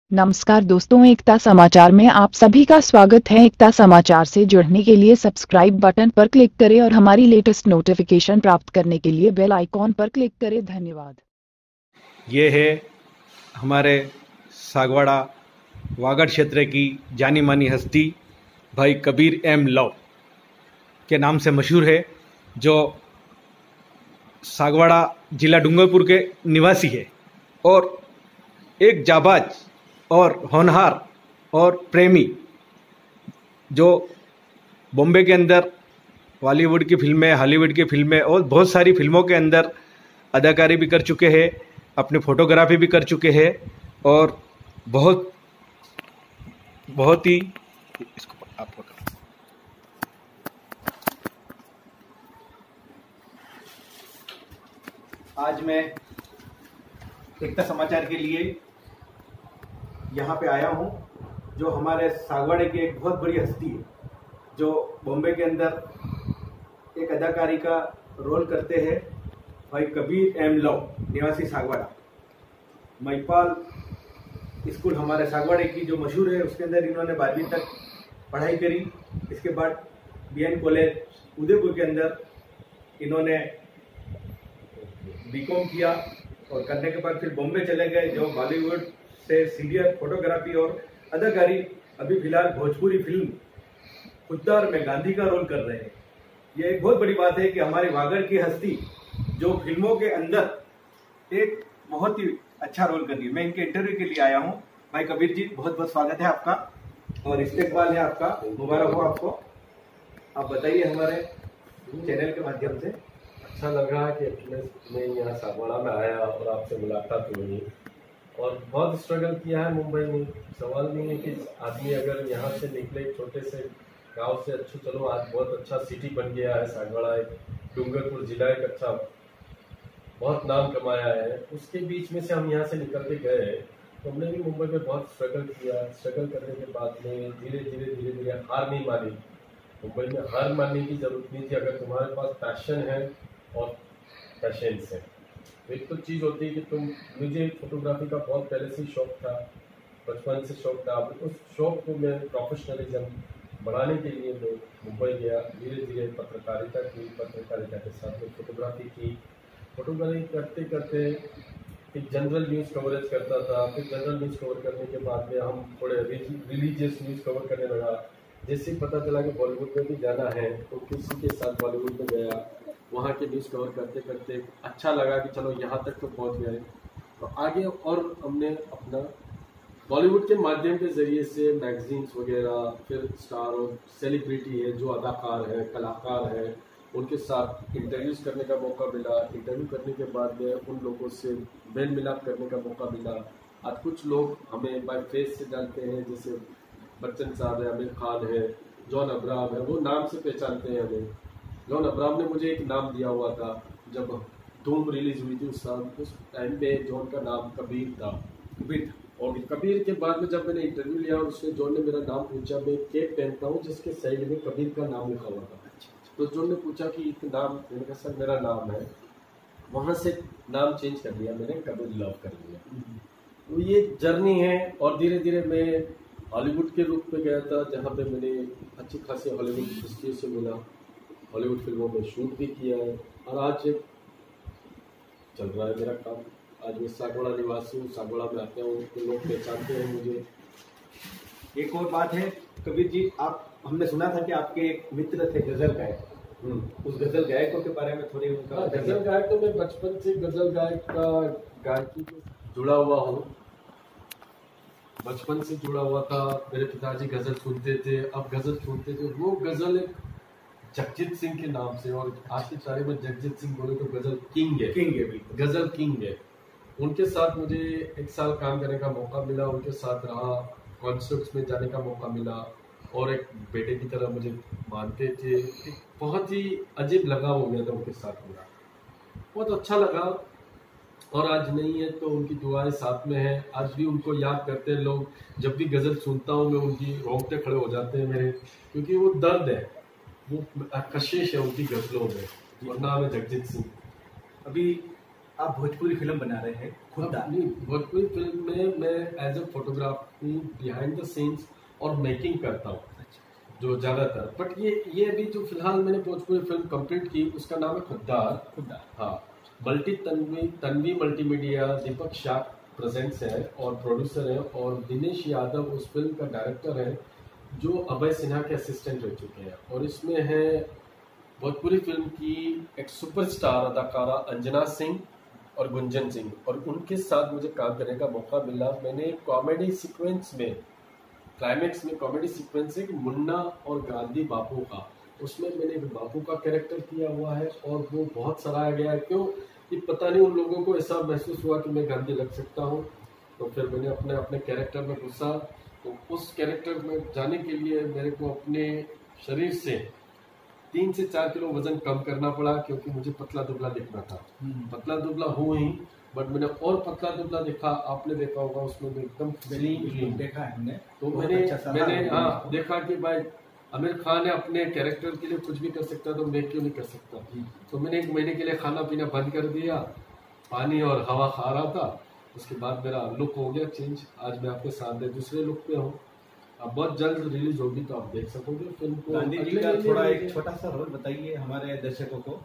नमस्कार दोस्तों, एकता समाचार में आप सभी का स्वागत है। एकता समाचार से जुड़ने के लिए सब्सक्राइब बटन पर क्लिक करें और हमारी लेटेस्ट नोटिफिकेशन प्राप्त करने के लिए बेल आइकॉन पर क्लिक करें। धन्यवाद। ये है हमारे सागवाड़ा वागड़ क्षेत्र की जानी मानी हस्ती भाई कबीर एम लव के नाम से मशहूर है, जो सागवाड़ा जिला डूंगरपुर के निवासी है और एक जाबाज और होनहार और प्रेमी, जो बॉम्बे के अंदर बॉलीवुड की फिल्में, हॉलीवुड की फिल्में और बहुत सारी फिल्मों के अंदर अदाकारी भी कर चुके हैं, अपनी फोटोग्राफी भी कर चुके हैं और बहुत ही इसको आप आज मैं एकता समाचार के लिए यहाँ पे आया हूँ, जो हमारे सागवाड़े की एक बहुत बड़ी हस्ती है, जो बॉम्बे के अंदर एक अदाकारी का रोल करते हैं। भाई कबीर एम लव, निवासी सागवाड़ा। महिपाल स्कूल हमारे सागवाड़े की जो मशहूर है, उसके अंदर इन्होंने 12वीं तक पढ़ाई करी। इसके बाद बीएन कॉलेज उदयपुर के अंदर इन्होंने बीकॉम किया और करने के बाद फिर बॉम्बे चले गए, जो बॉलीवुड से सीनियर फोटोग्राफी और अदाकारी। अभी फिलहाल भोजपुरी फिल्म खुद्दार में गांधी का रोल कर रहे हैं। ये एक बहुत बड़ी बात है कि हमारे वागड़ की हस्ती जो फिल्मों के अंदर एक बहुत ही अच्छा रोल कर रही है। मैं इनके इंटरव्यू के लिए आया हूँ। भाई कबीर जी, बहुत बहुत स्वागत है आपका और इस्तेकबाल है आपका, मुबारक हो आपको। आप बताइए हमारे चैनल के माध्यम से। अच्छा लग रहा है कि एटलीस्ट मैं यहाँ सागवाड़ा में आया और आपसे मुलाकात हुई और बहुत स्ट्रगल किया है मुंबई में। सवाल नहीं है कि आदमी अगर यहाँ से निकले छोटे से गांव से, अच्छे चलो आज बहुत अच्छा सिटी बन गया है सागवाड़ा, एक डूंगरपुर जिला एक अच्छा बहुत नाम कमाया है। उसके बीच में से हम यहाँ से निकल के गए तो हमने भी मुंबई में बहुत स्ट्रगल किया। स्ट्रगल करने के बाद में धीरे धीरे हार नहीं मानी। मुंबई में हार मानने की जरूरत नहीं थी अगर तुम्हारे पास पैशन है और पेशेंस है। एक तो चीज़ होती है कि मुझे फोटोग्राफी का बहुत पहले से शौक था, बचपन से शौक था। उस शौक को मैं प्रोफेशनलिज्म बढ़ाने के लिए मैं मुंबई गया। धीरे धीरे पत्रकारिता की, पत्रकारिता के साथ में फोटोग्राफी की। फोटोग्राफी करते करते एक जनरल न्यूज़ कवरेज करता था। फिर जनरल न्यूज़ कवर करने के बाद में हम थोड़े रिलीजियस न्यूज़ कवर करने लगा। जैसे ही पता चला कि बॉलीवुड में भी जाना है तो किसी के साथ बॉलीवुड में गया। वहाँ के न्यूज़ कवर करते करते अच्छा लगा कि चलो यहाँ तक तो पहुँच गए। तो आगे और हमने अपना बॉलीवुड के माध्यम के ज़रिए से मैगजीन्स वगैरह, फिर स्टार और सेलिब्रिटी है जो अदाकार है, कलाकार है, उनके साथ इंटरव्यूज़ करने का मौका मिला। इंटरव्यू करने के बाद में उन लोगों से मेल मिलाप करने का मौका मिला। आज कुछ लोग हमें बाय फेस से जानते हैं, जैसे बच्चन साहब है, आमिर खान है, जॉन अब्राहम है, वो नाम से पहचानते हैं हमें। जॉन अब्राहम ने मुझे एक नाम दिया हुआ था जब धूम रिलीज हुई थी उस टाइम पे जॉन का नाम कबीर था। और कबीर के बाद में जब मैंने इंटरव्यू लिया और उसने जॉन ने मेरा नाम पूछा, मैं केप पहनता हूँ जिसके साइड में कबीर का नाम लिखा हुआ था। तो जॉन ने पूछा कि एक नाम, मैंने कहा सर मेरा नाम है। वहाँ से नाम चेंज कर लिया मैंने, कबीर लव कर लिया। तो ये जर्नी है और धीरे धीरे मैं हॉलीवुड के रूप में गया था, जहाँ पे मैंने अच्छी खासी हॉलीवुड हिस्ट्री से मिला, हॉलीवुड फिल्मों में शूट भी किया है और आज चल रहा है मेरा काम। आज मैं सागवाड़ा निवासी हूँ, सागवाड़ा में आते हूँ तो लोग पहचानते हैं मुझे। एक और बात है कबीर जी, आप हमने सुना था कि आपके एक मित्र थे गजल गायक। उस गजल गायकों के बारे में थोड़ी उनका। गजल गायक तो मैं बचपन से गजल गायक का गायकी से जुड़ा हुआ हूँ, बचपन से जुड़ा हुआ था। मेरे पिताजी गजल सुनते थे, अब गजल सुनते थे। वो गजल एक जगजीत सिंह के नाम से, और आज की तारीख में जगजीत सिंह बोले तो गजल किंग है, गजल किंग है। उनके साथ मुझे एक साल काम करने का मौका मिला, उनके साथ रहा, कॉन्सर्ट्स में जाने का मौका मिला और एक बेटे की तरह मुझे मानते थे। बहुत ही अजीब लगाव हो गया था उनके साथ मेरा, बहुत अच्छा लगा। और आज नहीं है तो उनकी दुआएं साथ में है। आज भी उनको याद करते हैं लोग। जब भी गज़ल सुनता हूँ मैं, उनकी रोंगटे खड़े हो जाते हैं मेरे, क्योंकि वो दर्द है, वो कशिश है उनकी गज़लों में। और नाम है जगजीत सिंह। अभी आप भोजपुरी फिल्म बना रहे हैं खुददार। नहीं, भोजपुरी फिल्म में मैं as a photography behind the scenes और मेकिंग करता हूँ जो ज्यादातर। बट ये अभी जो फिलहाल मैंने भोजपुरी फिल्म कंप्लीट की उसका नाम है खुददार। हाँ, तन्वी मल्टीमीडिया दीपक शाह प्रेजेंट्स है और प्रोड्यूसर है, और दिनेश यादव उस फिल्म का डायरेक्टर है जो अभय सिन्हा के असिस्टेंट रह चुके हैं। और इसमें है भोजपुरी फिल्म की एक सुपरस्टार अदाकारा अंजना सिंह और गुंजन सिंह, और उनके साथ मुझे काम करने का मौका मिला। मैंने कॉमेडी सीक्वेंस में, क्लाइमेक्स में कॉमेडी सीक्वेंस है कि मुन्ना और गांधी बापू का, उसमें मैंने एक बापू का कैरेक्टर किया हुआ है और वो बहुत सराहा गया है। क्यों कि पता नहीं उन लोगों को ऐसा महसूस हुआ कि मैं गांधी लग सकता हूँ, तो फिर मैंने अपने कैरेक्टर में घुसा। तो उस कैरेक्टर में जाने के लिए मेरे को अपने शरीर से 3 से 4 किलो वजन कम करना पड़ा, क्योंकि मुझे पतला दुबला दिखना था। पतला दुबला हूँ ही, बट मैंने और पतला दुबला देखा। आपने देखा होगा उसमें एकदम क्लीन देखा है हमने। तो मैंने हाँ देखा कि भाई आमिर खान ने अपने कैरेक्टर के लिए कुछ भी कर सकता, तो मैं क्यों नहीं कर सकता। तो मैंने 1 महीने के लिए खाना पीना बंद कर दिया, पानी और हवा खा रहा था। उसके बाद मेरा लुक हो गया चेंज। आज मैं आपके सामने दूसरे लुक पे हूँ। अब बहुत जल्द रिलीज होगी तो आप देख सकोगे फिल्म को। गांधी जी का थोड़ा एक छोटा सा रोल बताइए हमारे दर्शकों को,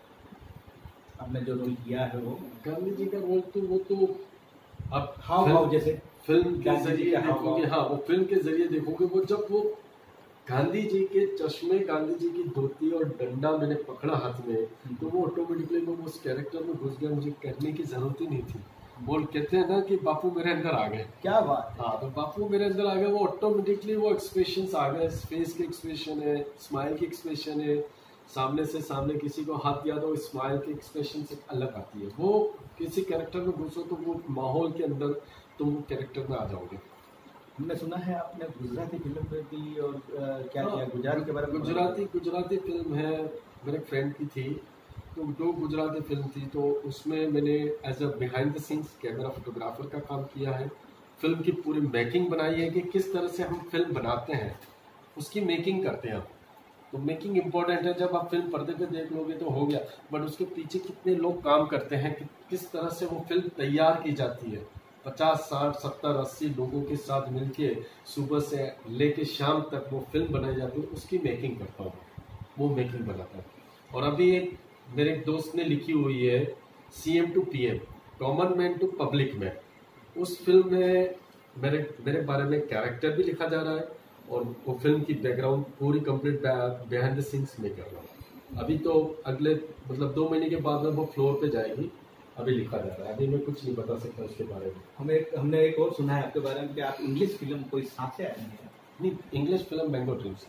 आपने जो रोल किया है वो। गांधी जी का रोल तो वो तो आप हाव जैसे फिल्म के जरिए देखोगे। हाँ, वो फिल्म के जरिए देखोगे। वो जब वो गांधी जी के चश्मे, गांधी जी की धोती और डंडा मैंने पकड़ा हाथ में, तो वो ऑटोमेटिकली वो उस कैरेक्टर में घुस गया। मुझे करने की जरूरत ही नहीं थी। बोल कहते हैं ना कि बापू मेरे अंदर आ गए। क्या बात। हाँ, तो बापू मेरे अंदर आ गए। वो ऑटोमेटिकली वो एक्सप्रेशन आ गए। फेस के एक्सप्रेशन है, स्माइल की एक्सप्रेशन है, सामने से सामने किसी को हाथ दिया तो स्माइल के एक्सप्रेशन से अलग आती है। वो किसी कैरेक्टर में घुसो तो वो माहौल के अंदर तुम वो कैरेक्टर में आ जाओगे। हमने सुना है आपने गुजराती फिल्म में भी और क्या किया गुजरात के बारे में? गुजराती फिल्म है, मेरे फ्रेंड की थी, तो जो गुजराती फिल्म थी तो उसमें मैंने as a behind the scenes camera photographer का काम किया है। फिल्म की पूरी मेकिंग बनाई है कि किस तरह से हम फिल्म बनाते हैं, उसकी मेकिंग करते हैं। तो मेकिंग इम्पोर्टेंट है। जब आप फिल्म पर्दे पे देख लोगे तो हो गया, बट उसके पीछे कितने लोग काम करते हैं कि किस तरह से वो फिल्म तैयार की जाती है। 50, 60, 70, 80 लोगों के साथ मिलके सुबह से लेके शाम तक वो फिल्म बनाई जाती है, उसकी मेकिंग करता हूँ, वो मेकिंग बनाता है। और अभी एक मेरे दोस्त ने लिखी हुई है CM to PM, common man to public man. उस फिल्म में मेरे बारे में कैरेक्टर भी लिखा जा रहा है और वो फिल्म की बैकग्राउंड पूरी कंप्लीट बिहाइंड द सीन्स में कर रहा हूँ। अभी तो अगले 2 महीने के बाद में वो फ्लोर पे जाएगी। अभी लिखा जा रहा है, अभी मैं कुछ नहीं बता सकता उसके बारे में। हमने एक और सुना है आपके बारे में कि आप इंग्लिश फिल्म कोई सांस से आए हैं। नहीं, English film mango dreams.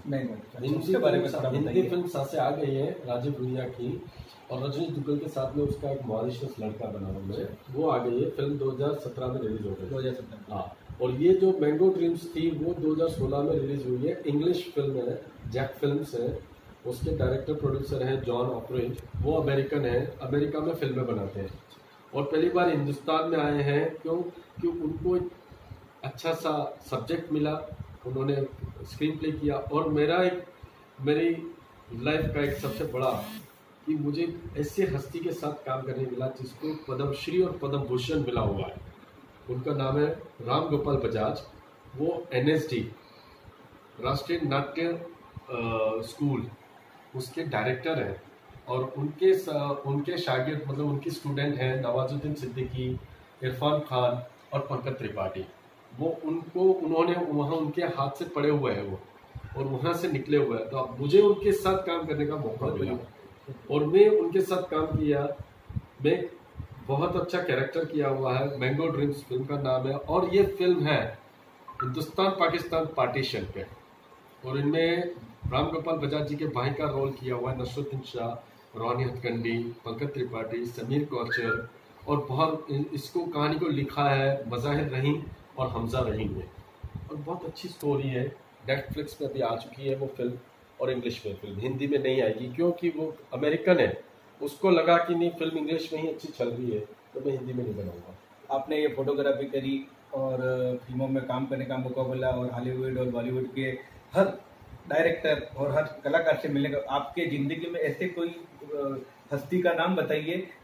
Hindi film Saansein आ गई है राजीव भुइया की, और रजनीश दुग्गल के साथ में उसका एक मॉरिशस लड़का बना हुआ है, वो आ गई है। फिल्म 2017 में रिलीज हो गई। 2017। हाँ, और ये जो मैंगो ड्रीम्स थी वो 2016 में रिलीज हुई है। इंग्लिश फिल्म है, जैक फिल्म्स है, उसके डायरेक्टर प्रोड्यूसर हैं जॉन ऑपरेज। वो अमेरिकन है, अमेरिका में फिल्में बनाते हैं और पहली बार हिंदुस्तान में आए हैं। क्योंकि उनको एक अच्छा सा सब्जेक्ट मिला, उन्होंने स्क्रीन प्ले किया। और मेरी लाइफ का एक सबसे बड़ा कि मुझे ऐसे हस्ती के साथ काम करने मिला जिसको पद्मश्री और पद्म भूषण मिला हुआ है। उनका नाम है राम गोपाल बजाज। वो NSD राष्ट्रीय नाट्य स्कूल उसके डायरेक्टर हैं, और उनके शागिर्द मतलब उनके स्टूडेंट हैं नवाजुद्दीन सिद्दीकी, इरफान खान और पंकज त्रिपाठी। उन्होंने वहाँ उनके हाथ से पड़े हुए हैं वो, और वहाँ से निकले हुए हैं। तो अब मुझे उनके साथ काम करने का मौका मिला और मैं उनके साथ काम किया। मैं बहुत अच्छा कैरेक्टर किया हुआ है। मैंगो ड्रीम्स फिल्म का नाम है, और ये फिल्म है हिंदुस्तान पाकिस्तान पार्टीशन पे, और इनमें राम गोपाल बजाज जी के भाई का रोल किया हुआ है नसरुद्दीन शाह, रोनी हथकंडी, पंकज त्रिपाठी, समीर कौशल, और बहुत इसको कहानी को लिखा है मज़ाहिर रहीम और हमजा रहीम ने। और बहुत अच्छी स्टोरी है। नेटफ्लिक्स पे अभी आ चुकी है वो फिल्म, और इंग्लिश में फिल्म, हिंदी में नहीं आएगी क्योंकि वो अमेरिकन है। उसको लगा कि नहीं फिल्म इंग्लिश में ही अच्छी चल रही है, तो मैं हिंदी में नहीं बनाऊंगा। आपने ये फोटोग्राफी करी और फिल्मों में काम करने का मौका मिला, और हॉलीवुड और बॉलीवुड के हर डायरेक्टर और हर कलाकार से मिलने का। आपके ज़िंदगी में ऐसे कोई हस्ती का नाम बताइए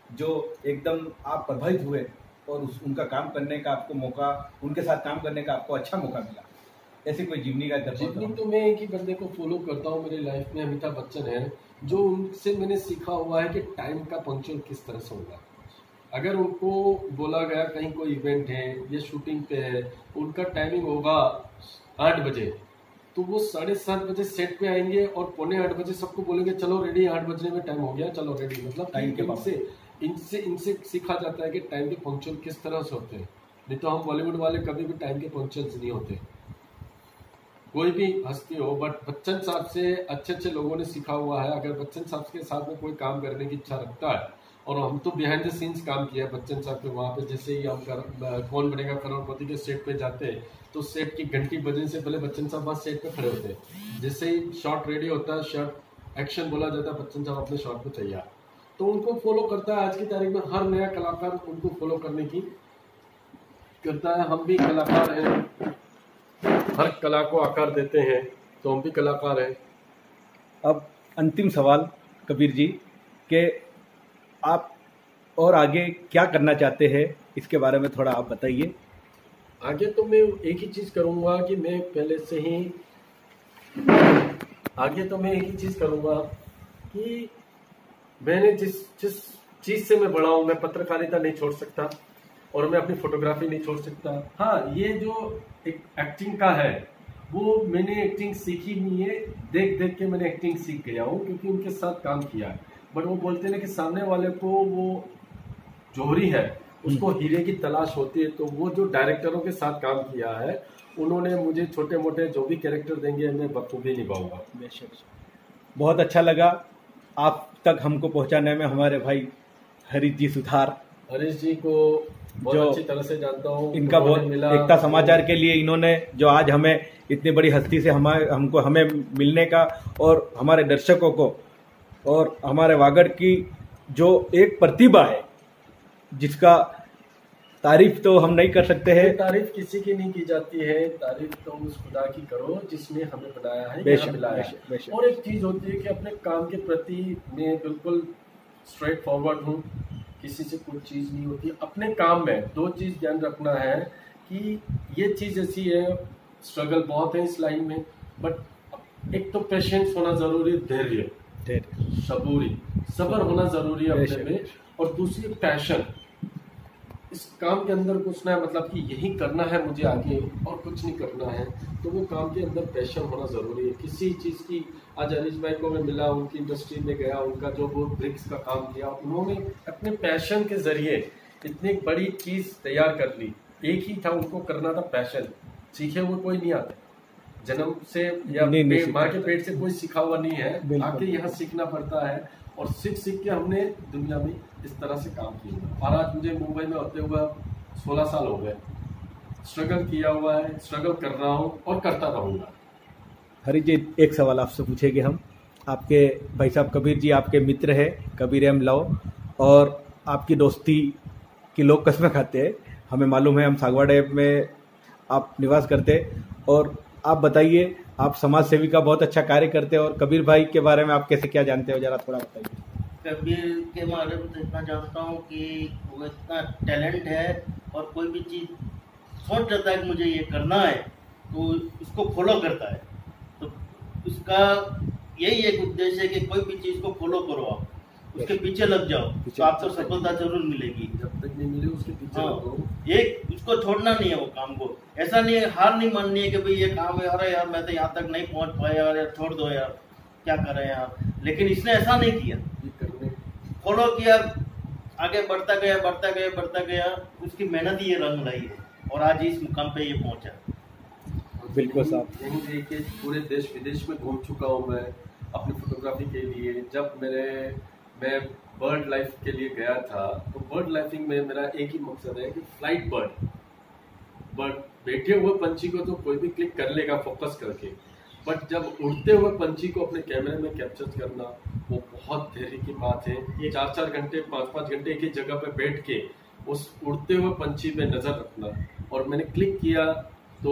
जो एकदम आप प्रभावित हुए और उनका काम करने का आपको मौका, उनके साथ काम करने का आपको अच्छा मौका मिला, ऐसी कोई जीवनी का जीवनी तो मैं एक ही बंदे को फॉलो करता हूँ मेरी लाइफ में, अमिताभ बच्चन है, जो उनसे मैंने सीखा हुआ है कि टाइम का पंक्चुअल किस तरह से होगा। अगर उनको बोला गया कहीं कोई इवेंट है या शूटिंग पे है, उनका टाइमिंग होगा 8 बजे, तो वो 7:30 बजे सेट पे आएंगे और 7:45 बजे सबको बोलेंगे चलो रेडी, 8 बजने में टाइम हो गया, चलो रेडी। मतलब टाइम के इनसे सीखा जाता है कि टाइम के पंक्चुअल किस तरह से होते हैं। नहीं तो हम बॉलीवुड वाले कभी भी टाइम के पंक्चुअल्स नहीं होते, कोई भी हस्ती हो। बट बच्चन साहब से अच्छे लोगों ने सीखा हुआ है। अगर बच्चन साहब के साथ में कोई काम करने की इच्छा रखता है, और हम तो बिहाइंड द सीन्स काम किया है बच्चन साहब के वहाँ पे, जैसे ही हम कौन बनेगा करोड़पति के सेट पे जाते हैं तो सेट की घंटी बजने से पहले बच्चन साहब वहाँ सेट पे खड़े होते हैं। जैसे ही शॉट रेडी होता है, शॉट एक्शन बोला जाता है, बच्चन साहब अपने शॉट पे तैयार। तो उनको फॉलो करता है आज की तारीख में हर नया कलाकार, उनको फॉलो करने की करता है। हम भी कलाकार हैं, हर कला को आकार देते हैं, तो हम भी कलाकार हैं। अब अंतिम सवाल कबीर जी, के आप और आगे क्या करना चाहते हैं, इसके बारे में थोड़ा आप बताइए। आगे तो मैं एक ही चीज करूंगा कि मैं पहले से ही कि मैंने जिस चीज से मैं बड़ा हूं, मैं पत्रकारिता नहीं छोड़ सकता और मैं अपनी फोटोग्राफी नहीं छोड़ सकता। हाँ, ये जो एक एक्टिंग का है, वो मैंने एक्टिंग सीखी नहीं है, देख देख के मैंने एक्टिंग सीख गया हूँ, क्योंकि उनके साथ काम किया है। बट वो बोलते हैं ना कि सामने वाले को वो जोहरी है, उसको हीरे की तलाश होती है। तो वो जो डायरेक्टरों के साथ काम किया है, उन्होंने मुझे छोटे मोटे जो भी कैरेक्टर देंगे मैं बखूबी निभाऊंगा। बहुत अच्छा लगा आप तक हमको पहुंचाने में। हमारे भाई हरीश जी सुथार, हरीश जी को बहुत अच्छी तरह से जानता हूँ, इनका बहुत एकता समाचार के लिए इन्होंने जो आज हमें इतनी बड़ी हस्ती से हमें मिलने का, और हमारे दर्शकों को और हमारे वागड़ की जो एक प्रतिभा है, जिसका तारीफ तो हम नहीं कर सकते हैं। तारीफ किसी की नहीं की जाती है, तारीफ तो उस खुदा की करो जिसने हमें बनाया है, बेशक, मिलाया बेशक, बेशक। और एक चीज होती है कि अपने काम के प्रति मैं बिल्कुल स्ट्रेट फॉरवर्ड हूँ, किसी से कोई चीज नहीं होती। अपने काम में 2 चीज ध्यान रखना है कि ये चीज ऐसी है, स्ट्रगल बहुत है इस लाइन में, बट एक तो पेशेंस होना जरूरी, धैर्य, सबूरी, सब्र होना जरूरी है अपने में, और दूसरी पैशन। इस काम के अंदर घुसना है, मतलब कि यही करना है मुझे आगे और कुछ नहीं करना है, तो वो काम के अंदर पैशन होना जरूरी है। किसी चीज की, आज हरीश भाई को मैं मिला, उनकी इंडस्ट्री में गया, उनका जो वो ब्रिक्स का काम किया, उन्होंने अपने पैशन के जरिए इतनी बड़ी चीज तैयार कर ली। एक ही था, उनको करना था पैशन। सीखे हुए कोई नहीं आता, जन्म से या माँ के पेट से कोई सीखा हुआ नहीं है, आके यहाँ सीखना पड़ता है, और सीख के हमने दुनिया में इस तरह से काम किया। और आज मुझे मुंबई में होते हुए 16 साल हो गए, स्ट्रगल किया हुआ है, स्ट्रगल कर रहा हूँ और करता रहूंगा। हरी जी, एक सवाल आपसे पूछेंगे हम। आपके भाई साहब कबीर जी आपके मित्र है, कबीर एम लव, और आपकी दोस्ती की लोग कसमें खाते हैं, हमें मालूम है। हम सागवाड़े में आप निवास करते, और आप बताइए, आप समाज सेवी का बहुत अच्छा कार्य करते हैं, और कबीर भाई के बारे में आप कैसे क्या जानते हो, जरा थोड़ा बताइए। कबीर के बारे में तो इतना जानता हूँ कि वो इतना टैलेंट है, और कोई भी चीज़ सोच लेता है कि मुझे ये करना है तो उसको फॉलो करता है। तो उसका यही एक उद्देश्य है कि कोई भी चीज़ को फॉलो करो, आप उसके पीछे लग जाओ, तो आपको सफलता जरूर मिलेगी। जब तक नहीं मिले उसके पीछे लगो। एक उसको छोड़ना नहीं है, वो काम को ऐसा नहीं है, हार नहीं माननी है कि भाई ये काम है, अरे यार मैं तो यहाँ तक नहीं पहुँच पाया यार, छोड़ दो यार, क्या कर रहे हैं आप। लेकिन इसने ऐसा नहीं किया, फॉलो किया, आगे बढ़ता गया, उसकी मेहनत ही ये रंग लाई है, और आज इस मुकाम पे ये पहुंचा। बिल्कुल साहब, यही देखिए पूरे देश विदेश में घूम चुका हूँ मैं अपनी फोटोग्राफी के लिए। जब मैं बर्ड लाइफ के लिए गया था, तो बर्ड लाइफिंग में मेरा एक ही मकसद है कि फ्लाइट बर्ड बैठे हुए पंछी को तो कोई भी क्लिक कर लेगा फोकस करके, बट जब उड़ते हुए पंछी को अपने कैमरे में कैप्चर करना, वो बहुत धैर्य की बात है। ये 4-4 घंटे 5-5 घंटे एक ही जगह पे बैठ के उस उड़ते हुए पंछी पे नजर रखना। और मैंने क्लिक किया तो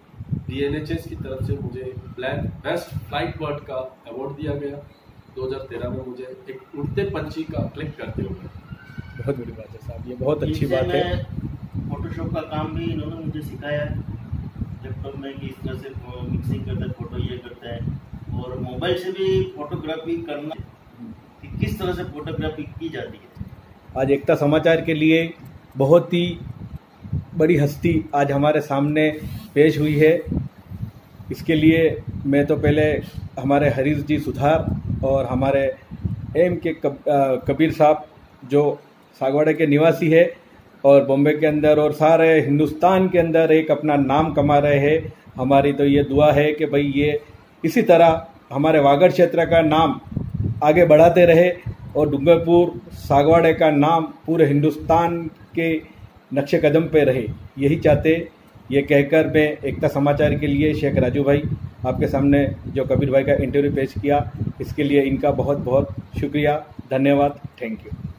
DNHS की तरफ से मुझे बेस्ट फ्लाइट बर्ड का अवार्ड दिया गया 2013 में, मुझे एक उड़ते पंछी का क्लिक करते हुए। बहुत बड़ी बात है साहब, ये बहुत अच्छी इससे बात है। मैं फोटोशॉप का काम भी इन्होंने मुझे सिखाया लैपटॉप में कि इस तरह से मिक्सिंग करता है, फोटो ये करता है, और मोबाइल से भी फोटोग्राफी करना कि किस तरह से फोटोग्राफी की जाती है। आज एकता समाचार के लिए बहुत ही बड़ी हस्ती आज हमारे सामने पेश हुई है। इसके लिए मैं तो पहले हमारे हरीश जी सुधार और हमारे एम के कबीर साहब जो सागवाड़े के निवासी है और बॉम्बे के अंदर और सारे हिंदुस्तान के अंदर एक अपना नाम कमा रहे हैं, हमारी तो ये दुआ है कि भाई ये इसी तरह हमारे वागड़ क्षेत्र का नाम आगे बढ़ाते रहे और डूंगरपुर सागवाड़े का नाम पूरे हिंदुस्तान के नक्शे कदम पे रहे, यही चाहते। ये कहकर मैं एकता समाचार के लिए शेख राजू भाई आपके सामने जो कबीर भाई का इंटरव्यू पेश किया, इसके लिए इनका बहुत बहुत शुक्रिया, धन्यवाद, थैंक यू।